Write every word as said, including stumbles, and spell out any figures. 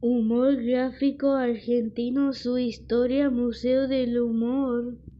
Humor gráfico argentino, su historia, Museo del Humor.